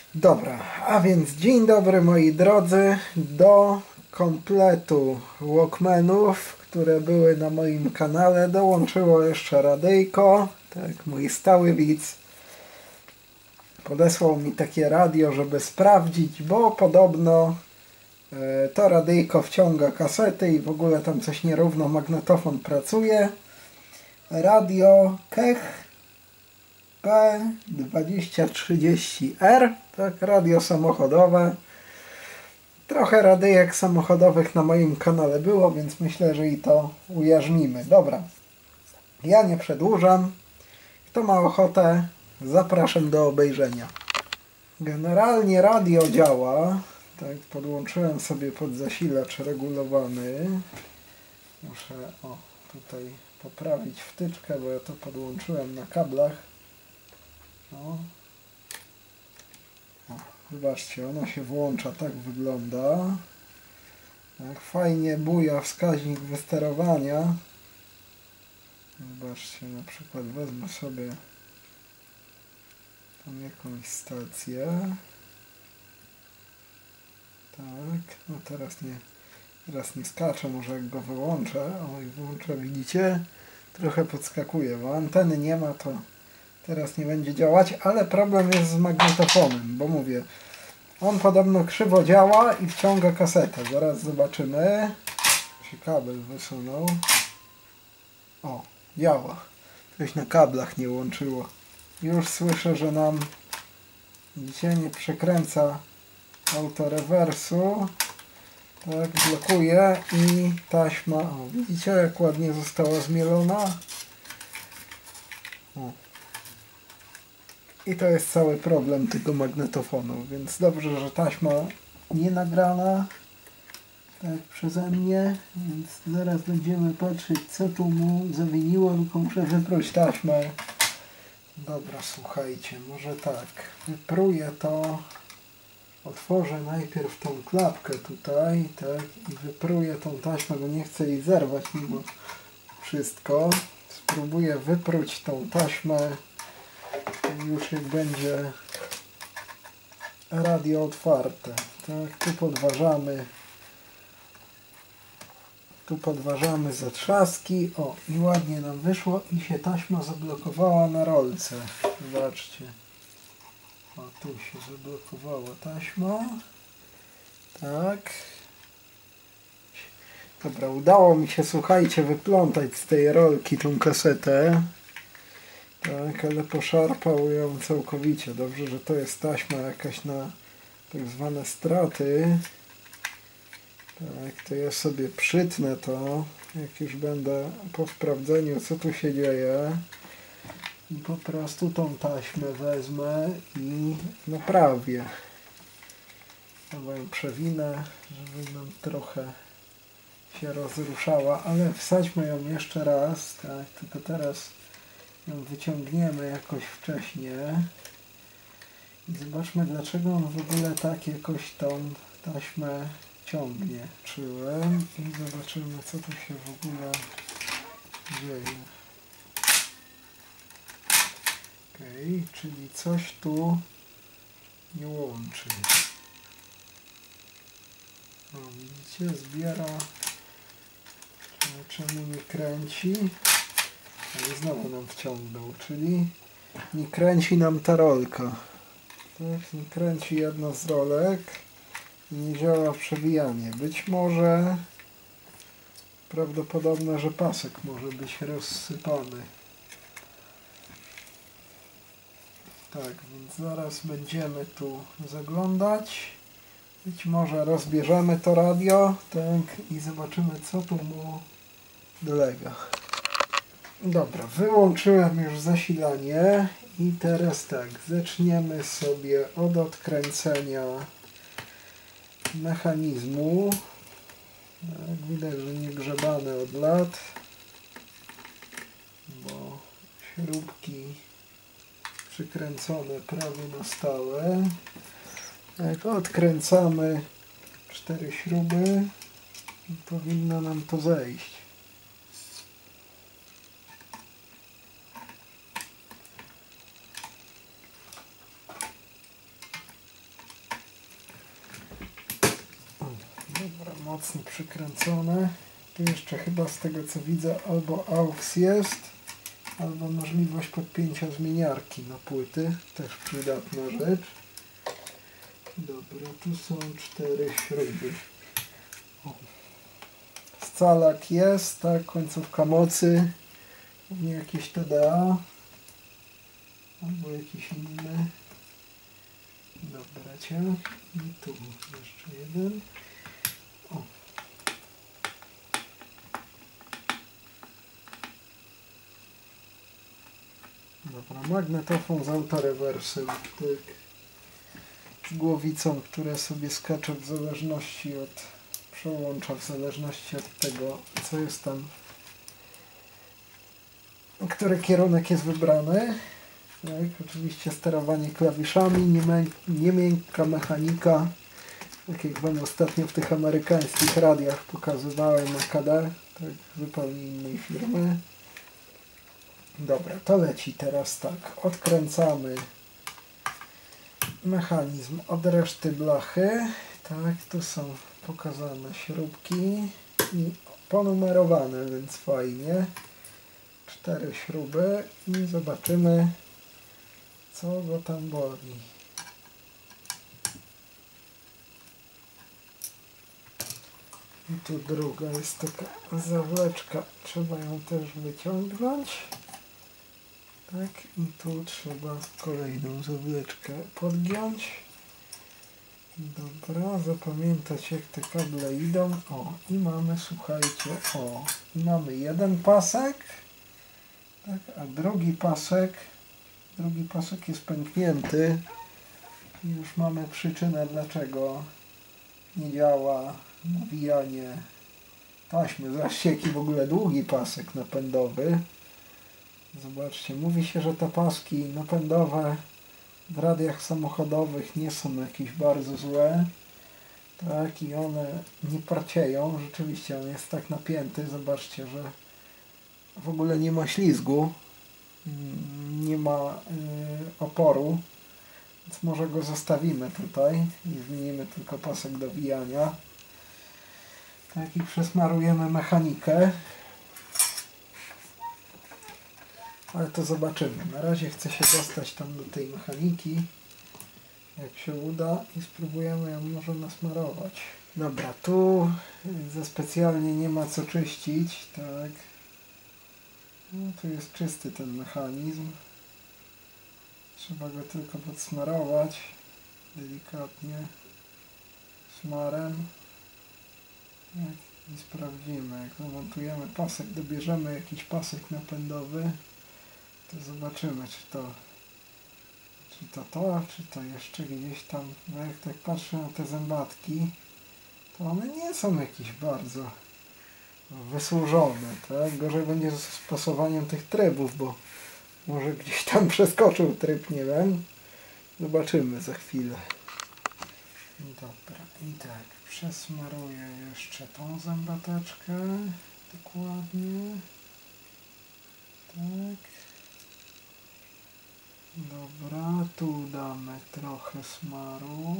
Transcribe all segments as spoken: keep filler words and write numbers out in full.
Dobra, a więc dzień dobry moi drodzy. Do kompletu Walkmanów, które były na moim kanale, dołączyło jeszcze radyjko. Tak, mój stały widz podesłał mi takie radio, żeby sprawdzić, bo podobno e, to radyjko wciąga kasety i w ogóle tam coś nierówno magnetofon pracuje. Radio Kech P dwadzieścia trzydzieści R, tak, radio samochodowe. Trochę radyjek samochodowych na moim kanale było, więc myślę, że i to ujarzmimy. Dobra, ja nie przedłużam. Kto ma ochotę, zapraszam do obejrzenia. Generalnie radio działa. Tak, podłączyłem sobie pod zasilacz regulowany. Muszę o, tutaj poprawić wtyczkę, bo ja to podłączyłem na kablach. No. O, zobaczcie, ona się włącza, tak wygląda. Tak, fajnie buja wskaźnik wysterowania. Zobaczcie, na przykład wezmę sobie tam jakąś stację. Tak, no teraz nie, teraz nie skaczę, może jak go wyłączę. O, i włączę, widzicie? Trochę podskakuje, bo anteny nie ma, to teraz nie będzie działać, ale problem jest z magnetofonem, bo mówię, on podobno krzywo działa i wciąga kasetę. Zaraz zobaczymy. Się kabel wysunął. O, działa. Coś na kablach nie łączyło. Już słyszę, że nam, widzicie, nie przekręca autorewersu. Tak, blokuje i taśma, o, widzicie, jak ładnie została zmielona. O. I to jest cały problem tego magnetofonu, więc dobrze, że taśma nie nagrana tak przeze mnie, więc zaraz będziemy patrzeć, co tu mu zawiniło, tylko muszę wypróć taśmę. Dobra, słuchajcie, może tak, wypruję to, otworzę najpierw tą klapkę tutaj, tak, i wypruję tą taśmę, bo nie chcę jej zerwać mimo wszystko. Spróbuję wypróć tą taśmę. Już jak będzie radio otwarte. Tak, tu podważamy. Tu podważamy zatrzaski. O, i ładnie nam wyszło i się taśma zablokowała na rolce. Zobaczcie. O, tu się zablokowała taśma. Tak. Dobra, udało mi się, słuchajcie, wyplątać z tej rolki tą kasetę. Tak, ale poszarpał ją całkowicie. Dobrze, że to jest taśma jakaś na tak zwane straty. Tak, to ja sobie przytnę to, jak już będę po sprawdzeniu, co tu się dzieje. I po prostu tą taśmę wezmę i naprawię. Albo ją przewinę, żeby nam trochę się rozruszała, ale wsadźmy ją jeszcze raz. Tak, tylko teraz ją wyciągniemy jakoś wcześniej i zobaczmy, dlaczego on w ogóle tak jakoś tą taśmę ciągnie. Czułem i zobaczymy, co tu się w ogóle dzieje. Ok, czyli coś tu nie łączy. O, widzicie, zbiera. Czemu nie kręci? Ale znowu nam wciągnął, czyli nie kręci nam ta rolka. Tak, nie kręci jedna z rolek i nie działa przewijanie. Być może prawdopodobne, że pasek może być rozsypany. Tak, więc zaraz będziemy tu zaglądać. Być może rozbierzemy to radio, tak, i zobaczymy, co tu mu dolega. Dobra, wyłączyłem już zasilanie i teraz tak, zaczniemy sobie od odkręcenia mechanizmu. Tak, widać, że nie grzebany od lat, bo śrubki przykręcone prawie na stałe. Tak, odkręcamy cztery śruby i powinno nam to zejść. mocno przykręcone. Tu jeszcze chyba z tego co widzę albo aux jest, albo możliwość podpięcia zmieniarki na płyty. Też przydatna rzecz. Dobra, tu są cztery śruby. O. Scalak jest, tak, końcówka mocy. Pewnie jakieś T D A. Albo jakiś inny. Dobra, ciach. I tu jeszcze jeden. O. Dobra, magnetofon z autorewersem, tak. Z głowicą, które sobie skacze w zależności od, przełącza w zależności od tego, co jest tam, który kierunek jest wybrany. Tak, oczywiście sterowanie klawiszami, nie, nie miękka mechanika, tak jak Wam ostatnio w tych amerykańskich radiach pokazywałem na K D, tak, zupełnie innej firmy. Dobra, to leci teraz tak, odkręcamy mechanizm od reszty blachy, tak, tu są pokazane śrubki i ponumerowane, więc fajnie. Cztery śruby i zobaczymy, co go tam boli. I tu druga jest taka zawleczka, trzeba ją też wyciągnąć. Tak, i tu trzeba kolejną zawleczkę podgiąć. Dobra, zapamiętać jak te kable idą. O, i mamy, słuchajcie, o, i mamy jeden pasek, tak, a drugi pasek, drugi pasek jest pęknięty. I już mamy przyczynę, dlaczego nie działa nawijanie taśmy. Zobaczcie, jaki w ogóle długi pasek napędowy. Zobaczcie, mówi się, że te paski napędowe w radiach samochodowych nie są jakieś bardzo złe. Tak, i one nie parcieją. Rzeczywiście on jest tak napięty. Zobaczcie, że w ogóle nie ma ślizgu. Nie ma y, oporu. Więc może go zostawimy tutaj i zmienimy tylko pasek do wijania. Tak, i przesmarujemy mechanikę. Ale to zobaczymy. Na razie chcę się dostać tam do tej mechaniki. Jak się uda i spróbujemy ją może nasmarować. Dobra, tu za specjalnie nie ma co czyścić, tak. No, tu jest czysty ten mechanizm. Trzeba go tylko podsmarować delikatnie smarem. Tak, i sprawdzimy. Jak zamontujemy pasek, dobierzemy jakiś pasek napędowy, to zobaczymy, czy to czy to to, czy to jeszcze gdzieś tam. No jak tak patrzę na te zębatki, to one nie są jakieś bardzo wysłużone, tak? Gorzej będzie z stosowaniem tych trybów, bo może gdzieś tam przeskoczył tryb, nie wiem. Zobaczymy za chwilę. Dobra, i tak, przesmaruję jeszcze tą zębateczkę dokładnie. Tak. Dobra, tu damy trochę smaru.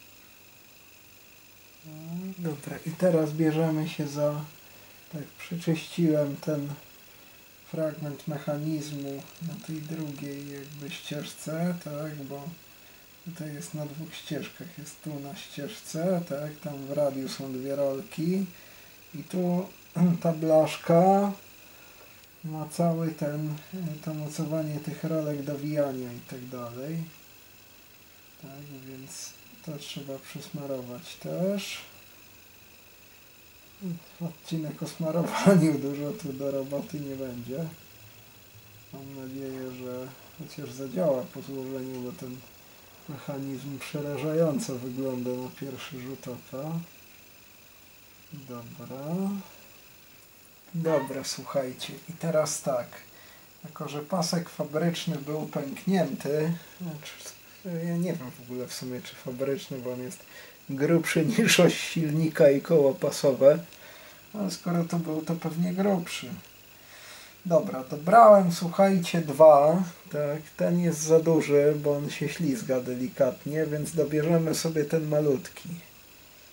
Tak. Dobra, i teraz bierzemy się za... Tak, przeczyściłem ten fragment mechanizmu na tej drugiej jakby ścieżce, tak, bo tutaj jest na dwóch ścieżkach, jest tu na ścieżce, tak, tam w radiu są dwie rolki i tu ta blaszka ma cały ten, to mocowanie tych rolek do wijania i tak dalej, tak, więc to trzeba przesmarować też. Odcinek o smarowaniu, dużo tu do roboty nie będzie. Mam nadzieję, że chociaż zadziała po złożeniu, bo ten mechanizm przerażająco wygląda na pierwszy rzut oka. Dobra. Dobra, słuchajcie. I teraz tak. Jako że pasek fabryczny był pęknięty, znaczy, ja nie wiem w ogóle w sumie czy fabryczny, bo on jest grubszy niż oś silnika i koło pasowe, ale skoro to był, to pewnie grubszy. Dobra, dobrałem, słuchajcie, dwa, tak, ten jest za duży, bo on się ślizga delikatnie, więc dobierzemy sobie ten malutki.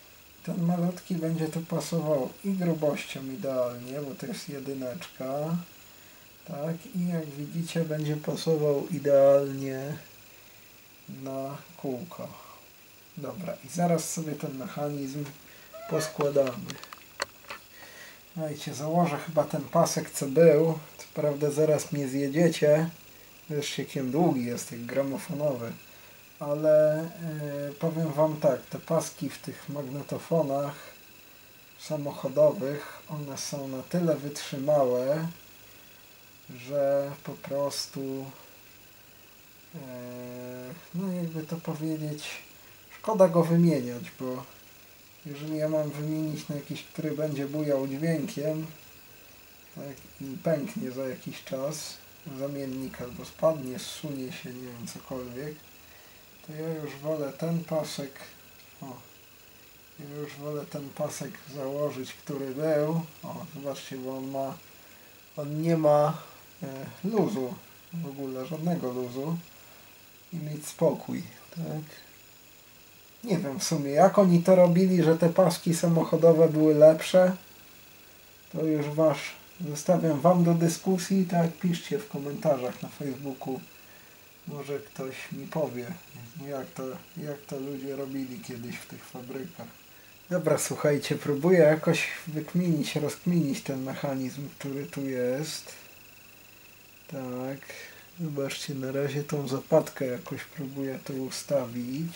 ten malutki będzie tu pasował i grubością idealnie, bo to jest jedyneczka. Tak, i jak widzicie będzie pasował idealnie na kółko. Dobra, i zaraz sobie ten mechanizm poskładamy. Słuchajcie, założę chyba ten pasek, co był. Co prawda zaraz mnie zjedziecie. Wiesz, jakim długi jest, jak gramofonowy. Ale yy, powiem wam tak, te paski w tych magnetofonach samochodowych, one są na tyle wytrzymałe, że po prostu yy, no jakby to powiedzieć, szkoda go wymieniać, bo jeżeli ja mam wymienić na jakiś, który będzie bujał dźwiękiem, tak, i pęknie za jakiś czas zamiennik, albo spadnie, zsunie się, nie wiem, cokolwiek, to ja już wolę ten pasek, o, ja już wolę ten pasek założyć, który był, o, zobaczcie, bo on ma, on nie ma e, luzu, w ogóle żadnego luzu, i mieć spokój, tak. Nie wiem w sumie, jak oni to robili, że te paski samochodowe były lepsze, to już wasz, zostawiam wam do dyskusji, tak, piszcie w komentarzach na Facebooku, może ktoś mi powie, jak to, jak to ludzie robili kiedyś w tych fabrykach. Dobra, słuchajcie, próbuję jakoś wykminić, rozkminić ten mechanizm, który tu jest. Tak, zobaczcie, na razie tą zapadkę jakoś próbuję tu ustawić.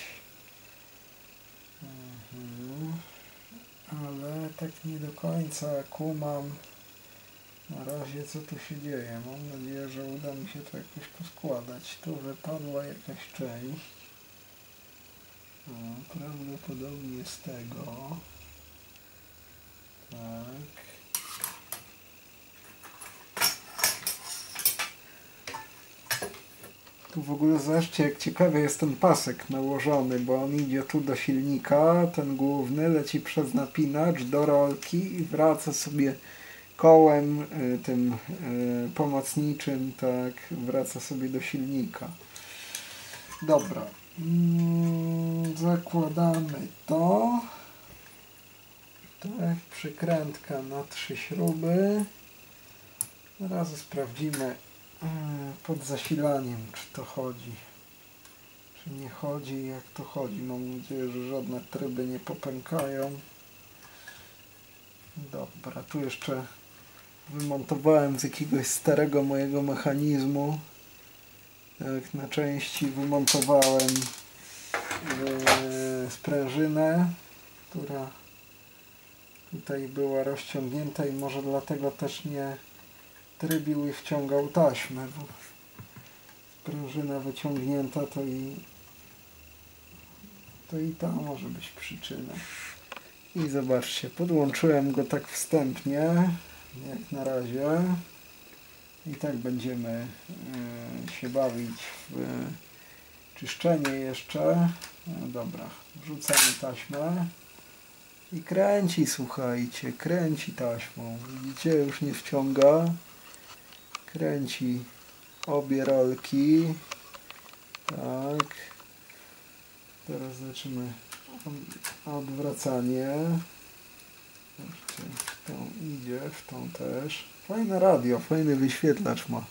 Mhm. Ale tak nie do końca kumam na razie, co tu się dzieje. Mam nadzieję, że uda mi się to jakoś poskładać. Tu wypadła jakaś część. O, prawdopodobnie z tego. Tak. Tu w ogóle zobaczcie, jak ciekawie jest ten pasek nałożony, bo on idzie tu do silnika, ten główny leci przez napinacz do rolki i wraca sobie kołem y, tym y, pomocniczym, tak, wraca sobie do silnika. Dobra, mm, zakładamy to. Tak, przykrętka na trzy śruby. Zaraz sprawdzimy pod zasilaniem, czy to chodzi, czy nie chodzi, jak to chodzi. Mam nadzieję, że żadne tryby nie popękają. Dobra, tu jeszcze wymontowałem z jakiegoś starego mojego mechanizmu. Tak, na części wymontowałem yy, sprężynę, która tutaj była rozciągnięta i może dlatego też nie trybił i wciągał taśmę, bo sprężyna wyciągnięta to i to i ta może być przyczyna. I zobaczcie, podłączyłem go tak wstępnie, jak na razie, i tak będziemy y, się bawić w y, czyszczenie jeszcze. No dobra, wrzucamy taśmę i kręci, słuchajcie, kręci taśmą. Widzicie, już nie wciąga. Kręci obie rolki. Tak. Teraz zaczynamy odwracanie. Zobaczcie, w tą idzie, w tą też. Fajne radio, fajny wyświetlacz ma.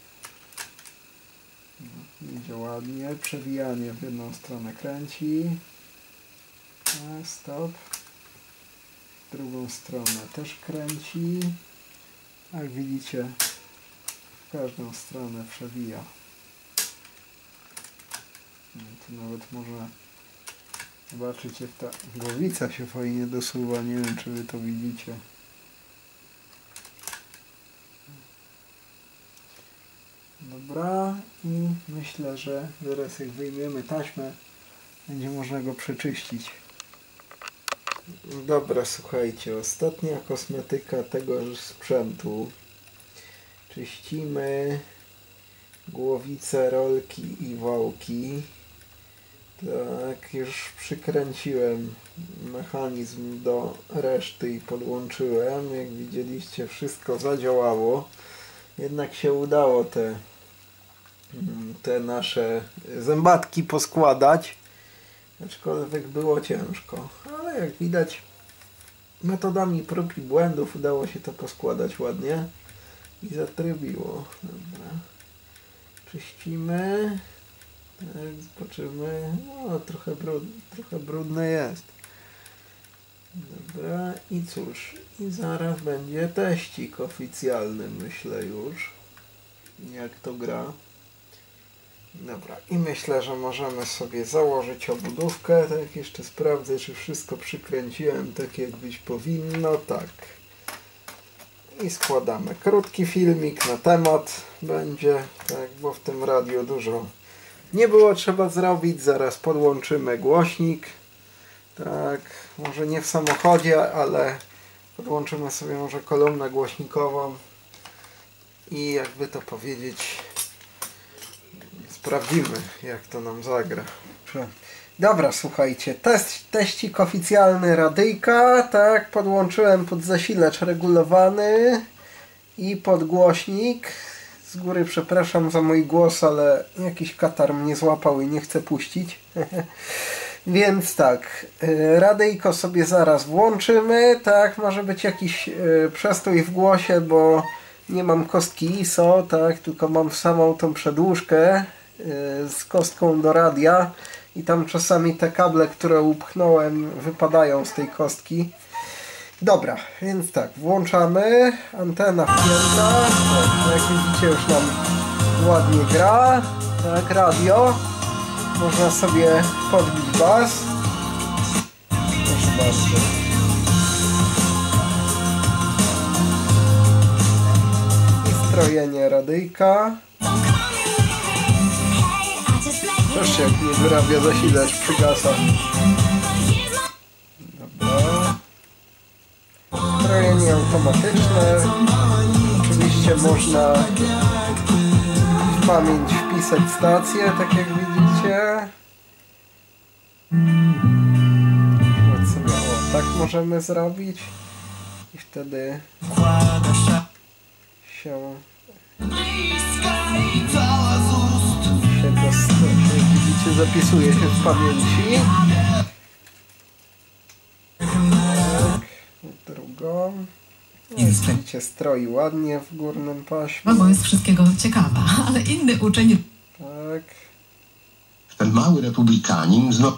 Idzie ładnie. Przewijanie w jedną stronę kręci. Stop. W drugą stronę też kręci. Jak widzicie, w każdą stronę przewija. Tu nawet można zobaczyć, jak ta głowica się fajnie dosuwa. Nie wiem, czy wy to widzicie. Dobra, i myślę, że zaraz jak wyjmiemy taśmę, będzie można go przeczyścić. Dobra, słuchajcie, ostatnia kosmetyka tego sprzętu. Czyścimy głowicę, rolki i wałki. Tak, już przykręciłem mechanizm do reszty i podłączyłem. Jak widzieliście, wszystko zadziałało. Jednak się udało te, te nasze zębatki poskładać. Aczkolwiek było ciężko. Ale jak widać, metodami prób i błędów udało się to poskładać ładnie i zatrybiło. Dobra. Czyścimy. Tak, zobaczymy. O, trochę, brud, trochę brudne jest. Dobra, i cóż, i zaraz będzie teścik oficjalny, myślę już, jak to gra. Dobra, i myślę, że możemy sobie założyć obudówkę. Tak, jeszcze sprawdzę, czy wszystko przykręciłem tak, jak być powinno. Tak. I składamy. Krótki filmik na temat będzie, tak, bo w tym radiu dużo nie było trzeba zrobić. Zaraz podłączymy głośnik. Tak, może nie w samochodzie, ale podłączymy sobie może kolumnę głośnikową i jakby to powiedzieć, sprawdzimy, jak to nam zagra. Dobra, słuchajcie, test, teścik oficjalny radyjka, tak, podłączyłem pod zasilacz regulowany i pod głośnik. Z góry przepraszam za mój głos, ale jakiś katar mnie złapał i nie chce puścić. Więc tak, radyjko sobie zaraz włączymy, tak, może być jakiś przestój w głosie, bo nie mam kostki I S O, tak, tylko mam samą tą przedłużkę z kostką do radia i tam czasami te kable, które upchnąłem, wypadają z tej kostki. Dobra, więc tak, włączamy, antena wpięta, tak, jak widzicie już nam ładnie gra, tak, radio. Można sobie podbić bas. Proszę bardzo. I strojenie radyjka. Proszę, jak nie wyrabia zasilacz, przygasa. Dobra. Strojenie automatyczne. Oczywiście można w pamięć wpisać stację, tak jak widzicie. Sobie, o, tak możemy zrobić i wtedy się się, do, jak widzicie, zapisuje się w pamięci. Tak, drugą. Widzicie, stroi ładnie w górnym paśmie. Bo jest wszystkiego ciekawa, ale inny uczeń... Tak. Ten mały republikanin znowu...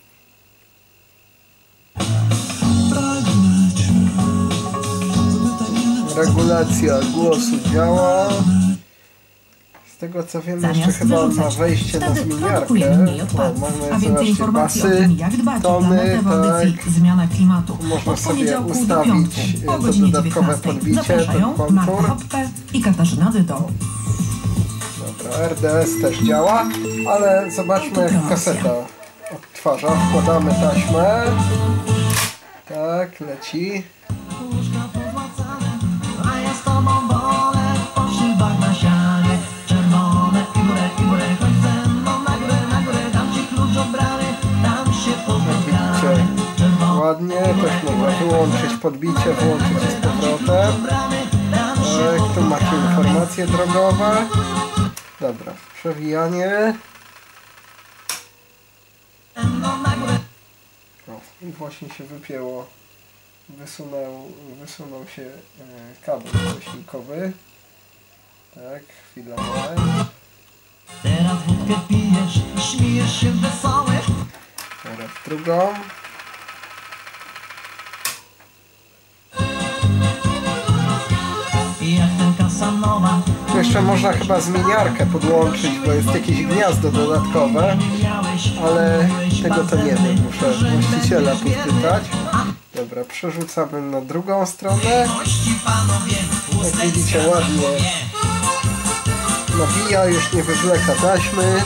Regulacja głosu działa. Z tego co wiem, Zamiast jeszcze chyba on ma wyrzucać. wejście na Wtedy zmieniarkę. produkujemy mniej O, odpadów. mamy, A więcej zobaczcie, informacji o basy, tym, jak dbać o tony, planetę w audycji tak. Zmiana Klimatu. Można Od sobie poniedziałku do ustawić piątku o to godzinie dodatkowe dziewiętnastej. podbicie, Zapraszają ten Marta kontur. Hopke i Katarzyna Dydo. Dobra, R D S też działa, ale zobaczmy, jak kaseta odtwarza. Wkładamy taśmę. Tak, leci. A ja z tobą wolę po szybach na sianie czerwone i górę, i górę, chodź ze mną na górę, na górę, dam ci klucz od bramy, dam się Jak widzicie, ładnie, też można wyłączyć podbicie, włączyć je z powrotem. Tak, tu macie informacje drogowe. Dobra, przewijanie. O, i właśnie się wypięło. Wysunął, wysunął się e, kabel głośnikowy. Tak, chwila. Teraz wódkę pijesz, śmiejesz się wesoły. Teraz drugą. Jak ten Casanova. Tu jeszcze można chyba zmieniarkę podłączyć, bo jest jakieś gniazdo dodatkowe, ale tego to nie wiem, muszę właściciela podpytać. Dobra, przerzucamy na drugą stronę. Jak widzicie, ładnie nabija, już nie wywleka taśmy.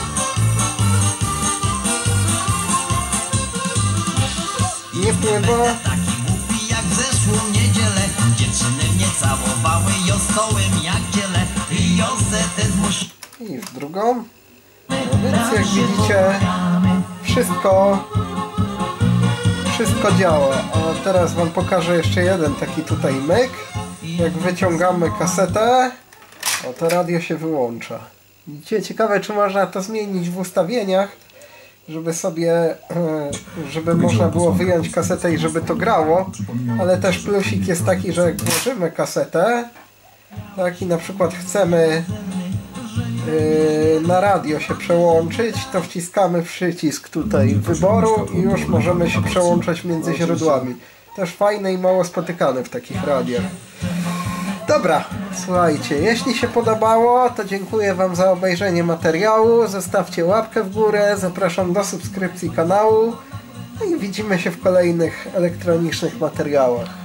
Nie pływa. Jak w zeszłą niedzielę dziewczyny mnie całowały i ostołem jak dzielę i Josetę zmusiły. I w drugą. No więc jak widzicie, wszystko wszystko działa. A teraz wam pokażę jeszcze jeden taki tutaj myk. Jak wyciągamy kasetę, o, to radio się wyłącza. Widzicie, ciekawe, czy można to zmienić w ustawieniach, żeby sobie, e, żeby można było wyjąć kasetę i żeby to grało, ale też plusik jest taki, że jak włożymy kasetę, tak, i na przykład chcemy yy, na radio się przełączyć, to wciskamy przycisk tutaj wyboru i już możemy się przełączać między źródłami. Też fajne i mało spotykane w takich radiach. Dobra, słuchajcie, jeśli się podobało, to dziękuję Wam za obejrzenie materiału, zostawcie łapkę w górę, zapraszam do subskrypcji kanału, no i widzimy się w kolejnych elektronicznych materiałach.